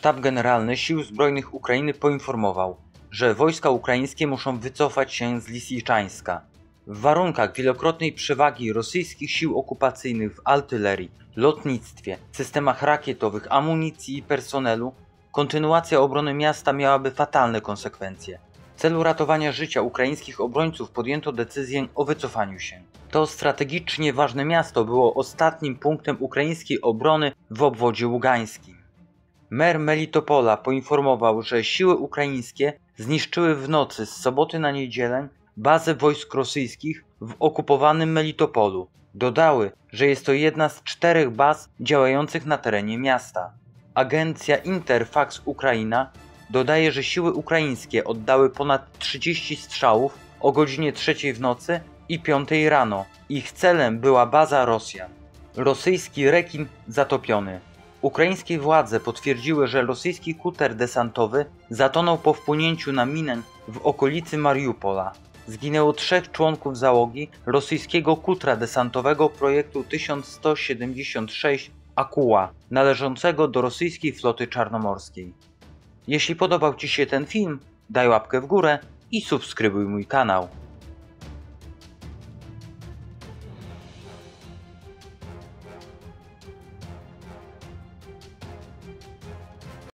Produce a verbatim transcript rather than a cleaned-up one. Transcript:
Sztab Generalny Sił Zbrojnych Ukrainy poinformował, że wojska ukraińskie muszą wycofać się z Lisiczańska. W warunkach wielokrotnej przewagi rosyjskich sił okupacyjnych w artylerii, lotnictwie, systemach rakietowych, amunicji i personelu, kontynuacja obrony miasta miałaby fatalne konsekwencje. W celu ratowania życia ukraińskich obrońców podjęto decyzję o wycofaniu się. To strategicznie ważne miasto było ostatnim punktem ukraińskiej obrony w obwodzie ługańskim. Mer Melitopola poinformował, że siły ukraińskie zniszczyły w nocy z soboty na niedzielę bazę wojsk rosyjskich w okupowanym Melitopolu. Dodały, że jest to jedna z czterech baz działających na terenie miasta. Agencja Interfax Ukraina dodaje, że siły ukraińskie oddały ponad trzydzieści strzałów o godzinie trzeciej w nocy i piątej rano. Ich celem była baza Rosjan. Rosyjski rekin zatopiony. Ukraińskie władze potwierdziły, że rosyjski kuter desantowy zatonął po wpłynięciu na minę w okolicy Mariupola. Zginęło trzech członków załogi rosyjskiego kutra desantowego projektu tysiąc sto siedemdziesiąt sześć Akuła, należącego do rosyjskiej floty czarnomorskiej. Jeśli podobał Ci się ten film, daj łapkę w górę i subskrybuj mój kanał.